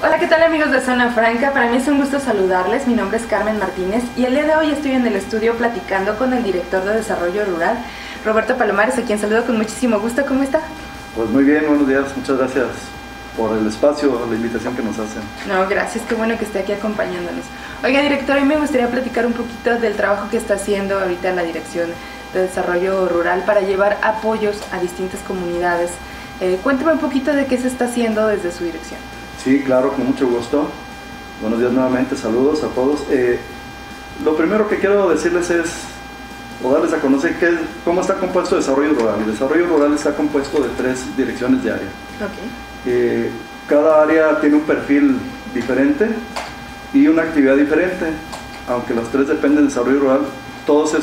Hola, ¿qué tal amigos de Zona Franca? Para mí es un gusto saludarles, mi nombre es Carmen Martínez y el día de hoy estoy en el estudio platicando con el director de Desarrollo Rural, Roberto Palomares, a quien saludo con muchísimo gusto. ¿Cómo está? Pues muy bien, buenos días, muchas gracias por el espacio, la invitación que nos hacen. No, gracias, qué bueno que esté aquí acompañándonos. Oiga, director, a mí me gustaría platicar un poquito del trabajo que está haciendo ahorita la Dirección de Desarrollo Rural para llevar apoyos a distintas comunidades. Cuénteme un poquito de qué se está haciendo desde su dirección. Sí, claro, con mucho gusto. Buenos días nuevamente, saludos a todos. Lo primero que quiero decirles es, o darles a conocer cómo está compuesto Desarrollo Rural. El Desarrollo Rural está compuesto de 3 direcciones de área. Okay. Cada área tiene un perfil diferente y una actividad diferente. Aunque las 3 dependen del Desarrollo Rural, todas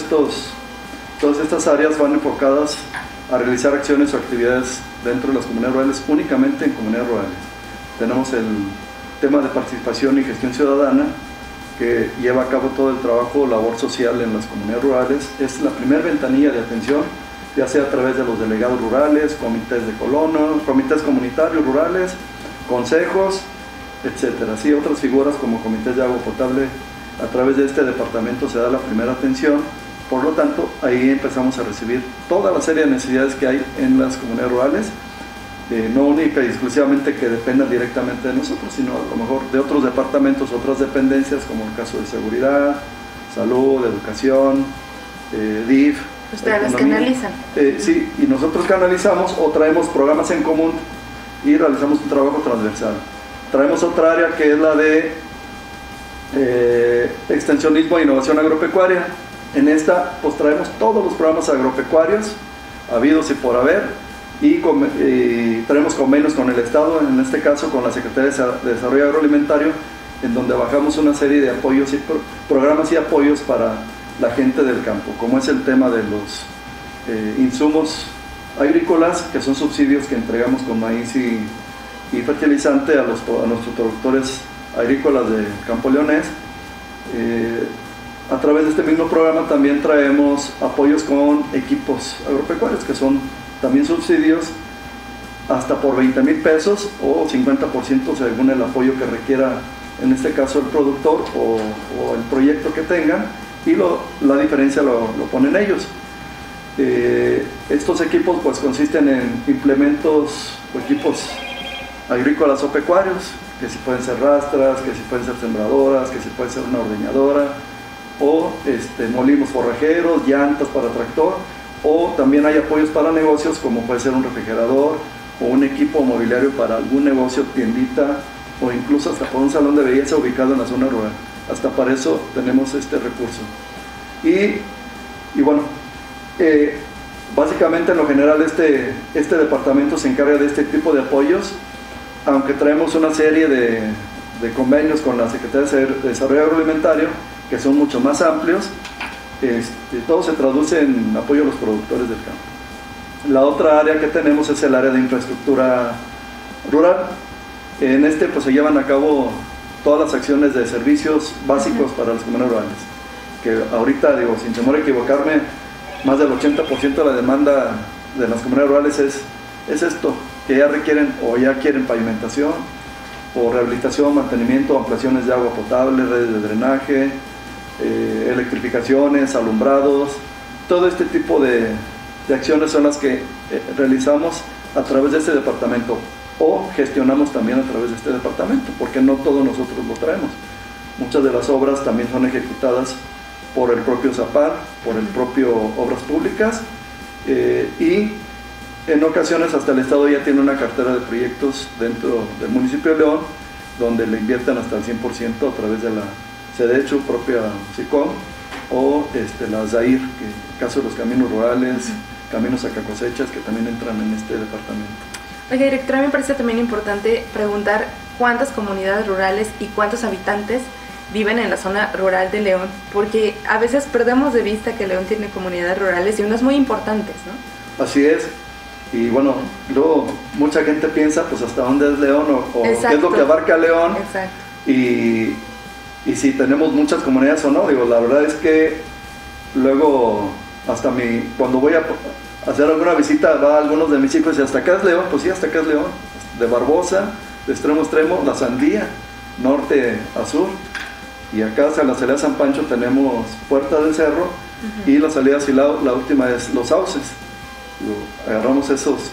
estas áreas van enfocadas a realizar acciones o actividades dentro de las comunidades rurales, únicamente en comunidades rurales. Tenemos el tema de participación y gestión ciudadana, que lleva a cabo todo el trabajo, labor social en las comunidades rurales. Es la primera ventanilla de atención, ya sea a través de los delegados rurales, comités de colonos, comités comunitarios rurales, consejos, etcétera. Así otras figuras como comités de agua potable. A través de este departamento se da la primera atención. Por lo tanto, ahí empezamos a recibir toda la serie de necesidades que hay en las comunidades rurales, no única y exclusivamente que dependan directamente de nosotros, sino a lo mejor de otros departamentos, otras dependencias, como el caso de seguridad, salud, educación, DIF. ¿Ustedes las canalizan? Sí, y nosotros canalizamos o traemos programas en común y realizamos un trabajo transversal. Traemos otra área que es la de extensionismo e innovación agropecuaria. En esta pues traemos todos los programas agropecuarios habidos y por haber, y traemos convenios con el Estado, en este caso con la Secretaría de Desarrollo Agroalimentario, en donde bajamos una serie de apoyos y programas y apoyos para la gente del campo, como es el tema de los insumos agrícolas, que son subsidios que entregamos con maíz y fertilizante a nuestros productores agrícolas de Campo Leonés. A través de este mismo programa también traemos apoyos con equipos agropecuarios, que son también subsidios hasta por 20,000 pesos o 50% según el apoyo que requiera, en este caso el productor o el proyecto que tengan, y la diferencia lo ponen ellos. Estos equipos pues consisten en implementos o equipos agrícolas o pecuarios, que si pueden ser rastras, que si pueden ser sembradoras, que si puede ser una ordeñadora, o molinos forrajeros, llantas para tractor, o también hay apoyos para negocios, como puede ser un refrigerador o un equipo mobiliario para algún negocio, tiendita, o incluso hasta por un salón de belleza ubicado en la zona rural. Hasta para eso tenemos este recurso. Y bueno, básicamente en lo general este departamento se encarga de este tipo de apoyos, aunque traemos una serie de convenios con la Secretaría de Desarrollo Agroalimentario, que son mucho más amplios. Todo se traduce en apoyo a los productores del campo. La otra área que tenemos es el área de infraestructura rural. En pues se llevan a cabo todas las acciones de servicios básicos para las comunidades rurales, que ahorita, digo, sin temor a equivocarme, más del 80% de la demanda de las comunidades rurales es esto, que ya requieren o ya quieren pavimentación o rehabilitación, mantenimiento, ampliaciones de agua potable, redes de drenaje, electrificaciones, alumbrados. Todo este tipo de acciones son las que realizamos a través de este departamento, o gestionamos también a través de este departamento, porque no todos nosotros lo traemos. Muchas de las obras también son ejecutadas por el propio ZAPAR, por el propio Obras Públicas, y en ocasiones hasta el Estado ya tiene una cartera de proyectos dentro del municipio de León, donde le invierten hasta el 100% a través de la SEDECHU, propia SICOM, o la ZAIR, que en el caso de los caminos rurales, caminos sacacosechas, que también entran en este departamento. Oye, directora, me parece también importante preguntar cuántas comunidades rurales y cuántos habitantes viven en la zona rural de León, porque a veces perdemos de vista que León tiene comunidades rurales y unas muy importantes, ¿no? Así es. Y bueno, luego mucha gente piensa pues hasta dónde es León o qué es lo que abarca León. Exacto. Y si tenemos muchas comunidades o no. Digo, la verdad es que luego hasta cuando voy a hacer alguna visita, va a algunos de mis hijos y hasta acá es León. Pues sí, hasta acá es León, de Barbosa de extremo a extremo, la sandía, norte a sur. Y acá hacia la salida de San Pancho tenemos Puerta del Cerro, y la salida de Silao, la última es Los Sauces. Agarramos esos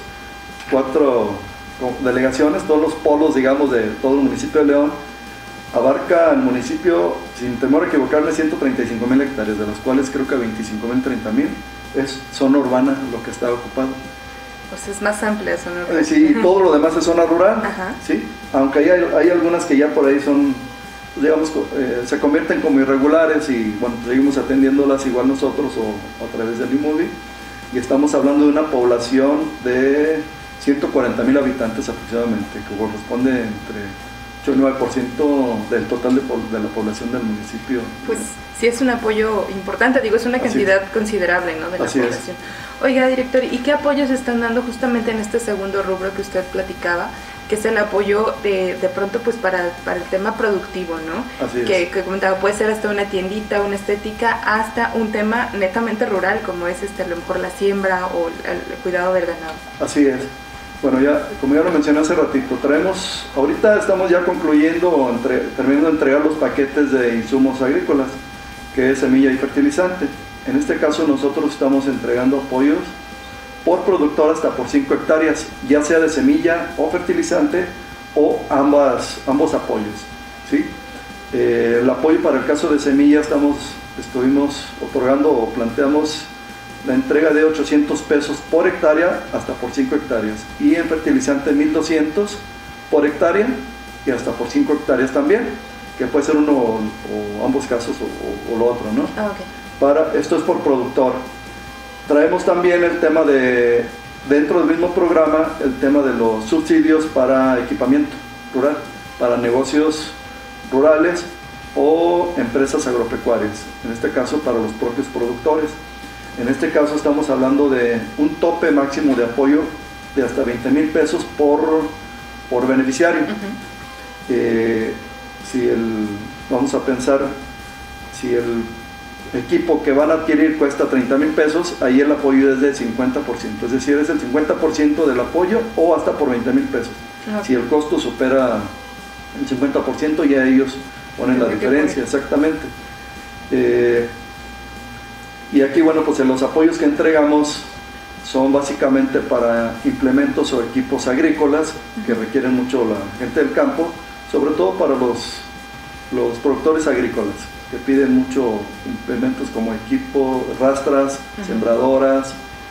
4 delegaciones, todos los polos, digamos, de todo el municipio de León. Abarca el municipio, sin temor a equivocarme, 135,000 hectáreas, de las cuales creo que 25,000, 30,000 es zona urbana lo que está ocupado. Pues es más amplia zona urbana. Sí, y todo lo demás es zona rural, ¿sí? Aunque hay algunas que ya por ahí son, digamos, se convierten como irregulares y bueno, seguimos atendiéndolas igual nosotros o a través del IMUDI, y estamos hablando de una población de 140,000 habitantes aproximadamente, que corresponde entre 8 y 9% del total de la población del municipio. Pues sí es un apoyo importante, digo, es una cantidad considerable, ¿no?, de la población. Oiga, director, ¿y qué apoyos están dando justamente en este segundo rubro que usted platicaba, que es el apoyo de pronto pues para el tema productivo, ¿no? Que comentaba, puede ser hasta una tiendita, una estética, hasta un tema netamente rural, como es a lo mejor la siembra o el cuidado del ganado. Así es. Bueno, ya, como ya lo mencioné hace ratito, ahorita estamos ya concluyendo, terminando de entregar los paquetes de insumos agrícolas, que es semilla y fertilizante. En este caso nosotros estamos entregando apoyos por productor hasta por 5 hectáreas, ya sea de semilla o fertilizante o ambos apoyos, ¿sí? El apoyo para el caso de semilla estuvimos otorgando o planteamos la entrega de 800 pesos por hectárea hasta por 5 hectáreas, y en fertilizante 1,200 por hectárea y hasta por 5 hectáreas también, que puede ser uno o ambos casos o lo otro, ¿no? Esto es por productor. Traemos también el tema dentro del mismo programa, el tema de los subsidios para equipamiento rural, para negocios rurales o empresas agropecuarias, en este caso para los propios productores. En este caso estamos hablando de un tope máximo de apoyo de hasta 20,000 pesos por beneficiario. Vamos a pensar, si el equipo que van a adquirir cuesta 30,000 pesos, ahí el apoyo es del 50%, es decir, es el 50% del apoyo o hasta por 20,000 pesos. Si el costo supera el 50%, ya ellos ponen la diferencia, exactamente. Y aquí, bueno, pues los apoyos que entregamos son básicamente para implementos o equipos agrícolas que requieren mucho la gente del campo, sobre todo para los productores agrícolas, que piden mucho implementos como equipo, rastras, sembradoras,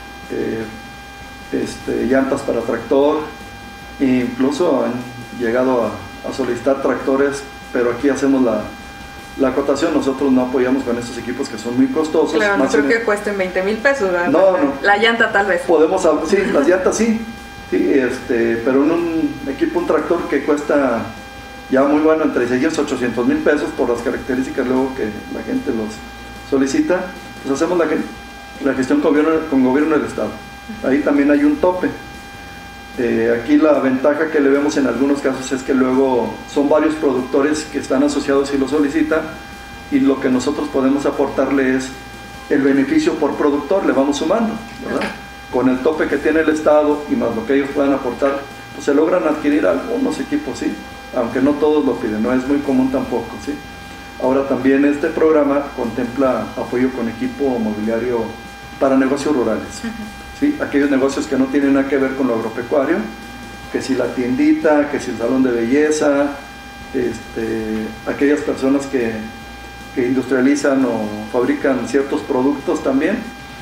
llantas para tractor, e incluso han llegado a solicitar tractores, pero aquí hacemos la acotación, nosotros no apoyamos con estos equipos que son muy costosos. Claro, no creo que cuesten 20,000 pesos, ¿verdad? No. La llanta tal vez. Sí, las llantas sí, pero en un equipo, un tractor que cuesta ya muy bueno, entre 600 y 800,000 pesos por las características luego que la gente los solicita, pues hacemos la gestión con gobierno del estado. Ahí también hay un tope. Aquí la ventaja que le vemos en algunos casos es que luego son varios productores que están asociados y lo solicitan, y lo que nosotros podemos aportarle es el beneficio por productor, le vamos sumando, ¿verdad? Con el tope que tiene el estado y más lo que ellos puedan aportar, pues se logran adquirir algunos equipos, ¿sí? Aunque no todos lo piden, no es muy común tampoco, ¿sí? Ahora también este programa contempla apoyo con equipo mobiliario para negocios rurales. ¿Sí? Aquellos negocios que no tienen nada que ver con lo agropecuario, que si la tiendita, que si el salón de belleza, aquellas personas que industrializan o fabrican ciertos productos también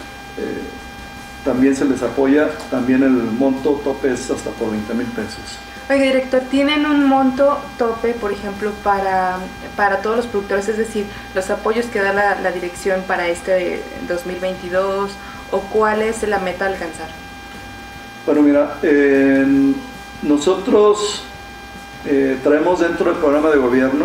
se les apoya. También el monto tope es hasta por 20,000 pesos. Oiga, director, ¿tienen un monto tope, por ejemplo, para todos los productores? Es decir, los apoyos que da la dirección para 2022, o cuál es la meta a alcanzar. Bueno, mira, nosotros traemos dentro del programa de gobierno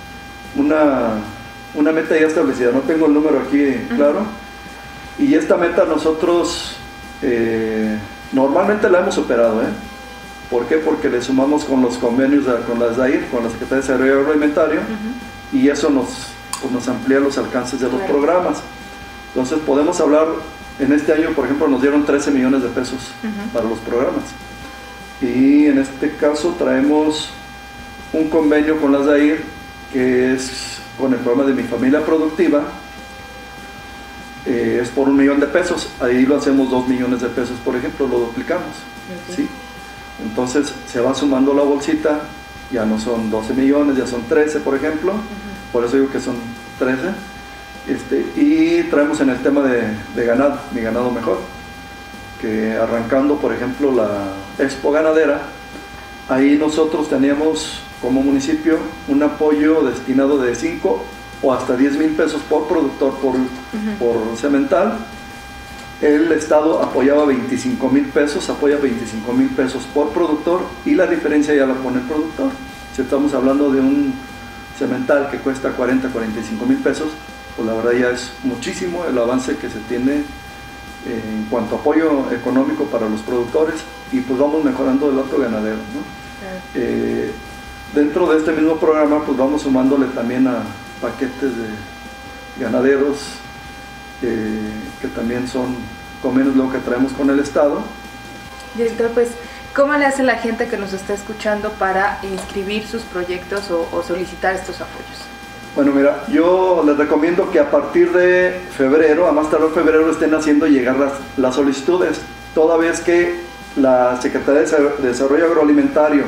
una meta ya establecida, no tengo el número aquí claro, y esta meta nosotros normalmente la hemos superado, ¿Por qué? Porque le sumamos con los convenios con las DAIR, con la Secretaría de Desarrollo Agroalimentario, y eso nos amplía los alcances de los programas. Entonces podemos hablar, en este año por ejemplo nos dieron 13 millones de pesos para los programas, y en este caso traemos un convenio con la SAIR, que es con el programa de Mi Familia Productiva. Es por 1 millón de pesos, ahí lo hacemos 2 millones de pesos, por ejemplo, lo duplicamos. ¿Sí? Entonces se va sumando la bolsita, ya no son 12 millones, ya son 13, por ejemplo, por eso digo que son 13. Y traemos en el tema de ganado, Mi Ganado Mejor, que arrancando, por ejemplo, la Expo Ganadera, ahí nosotros teníamos como municipio un apoyo destinado de 5 o hasta 10 mil pesos por productor por semental. El Estado apoyaba 25 mil pesos, apoya 25 mil pesos por productor, y la diferencia ya la pone el productor. Si estamos hablando de un semental que cuesta 40, 45 mil pesos, pues la verdad ya es muchísimo el avance que se tiene en cuanto a apoyo económico para los productores, y pues vamos mejorando el otro ganadero, ¿no? Dentro de este mismo programa pues vamos sumándole también a paquetes de ganaderos que también son convenios lo que traemos con el Estado. Director, pues, ¿cómo le hace la gente que nos está escuchando para inscribir sus proyectos o solicitar estos apoyos? Bueno, mira, yo les recomiendo que a partir de febrero, a más tardar febrero, estén haciendo llegar las solicitudes, toda vez que la Secretaría de Desarrollo Agroalimentario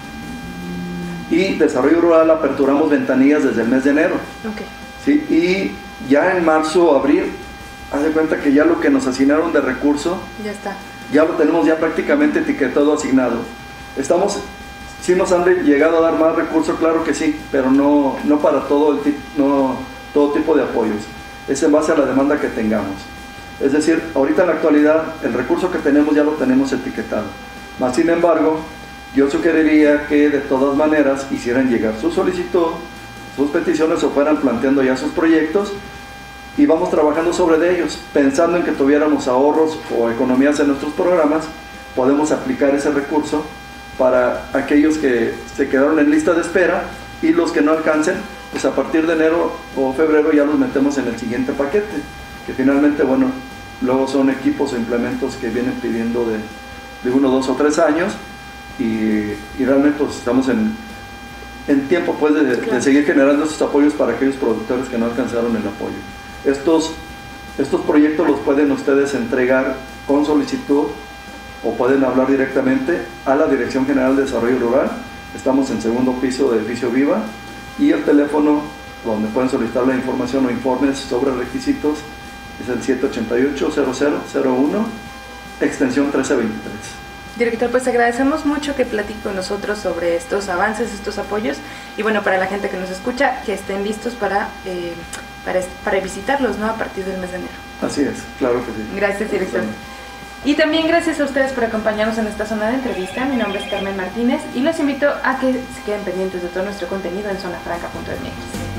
y Desarrollo Rural aperturamos ventanillas desde el mes de enero. Okay. ¿Sí? Y ya en marzo o abril, haz de cuenta que ya lo que nos asignaron de recurso, ya está. Ya lo tenemos ya prácticamente etiquetado, asignado. Sí nos han llegado a dar más recursos, claro que sí, pero no para todo tipo de apoyos. Es en base a la demanda que tengamos. Es decir, ahorita en la actualidad el recurso que tenemos ya lo tenemos etiquetado. Más sin embargo, yo sugeriría que de todas maneras hicieran llegar su solicitud, sus peticiones, o fueran planteando ya sus proyectos, y vamos trabajando sobre ellos, pensando en que tuviéramos ahorros o economías en nuestros programas. Podemos aplicar ese recurso para aquellos que se quedaron en lista de espera, y los que no alcancen, pues a partir de enero o febrero ya los metemos en el siguiente paquete, que finalmente, bueno, luego son equipos o implementos que vienen pidiendo de 1, 2 o 3 años, y realmente pues estamos en tiempo pues de seguir generando estos apoyos para aquellos productores que no alcanzaron el apoyo. Estos proyectos los pueden ustedes entregar con solicitud, o pueden hablar directamente a la Dirección General de Desarrollo Rural. Estamos en segundo piso de Edificio Viva, y el teléfono donde pueden solicitar la información o informes sobre requisitos es el 788-0001, extensión 1323. Director, pues agradecemos mucho que platique con nosotros sobre estos avances, estos apoyos, y bueno, para la gente que nos escucha, que estén listos para visitarlos, ¿no?, a partir del mes de enero. Así es, claro que sí. Gracias, director. Y también gracias a ustedes por acompañarnos en esta zona de entrevista. Mi nombre es Carmen Martínez y los invito a que se queden pendientes de todo nuestro contenido en zonafranca.mx.